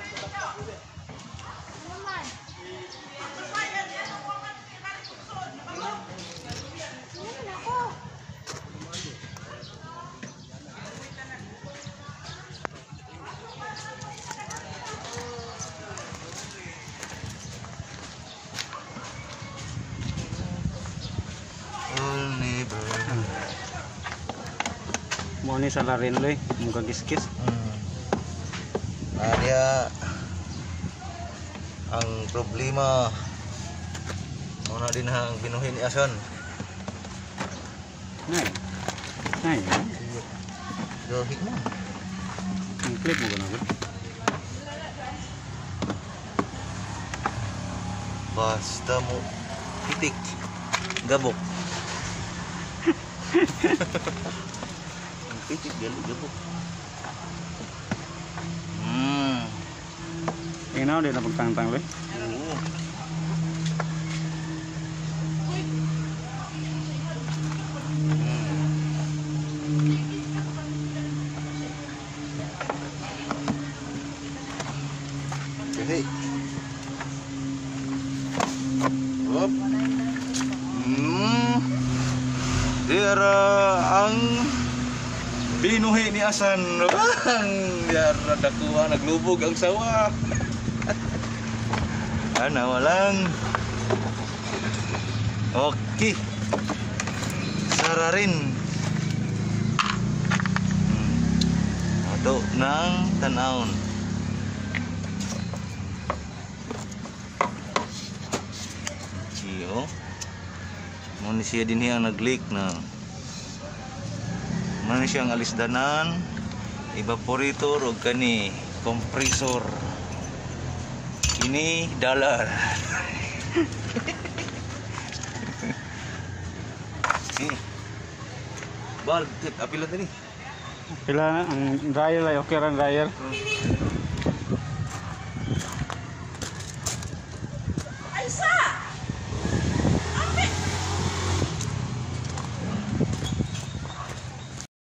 Mo ni sa larin loy, mukhang kiskis. Ada ang problema muna din ang binuhin ni Ason. Nay. Gahit mo. Ang clip mo gano'n. Basta mo titik gabok. Ang titik gabok. Tingnan mo din na pagtangtang loy. Oo. Okay. Hop. Dira ang binuhi ni Asan. Dira dakuha naglubog ang sawa. Ana walang. Okay. Sararin. Ato ng tanawon. Ciyo. Muna siya din ang nag-leak na. Muna siya ang alisdanan, evaporator o kani compressor. Ini dollar. Bal, apila tadi. Pila na ang dryer ay okay ran dryer.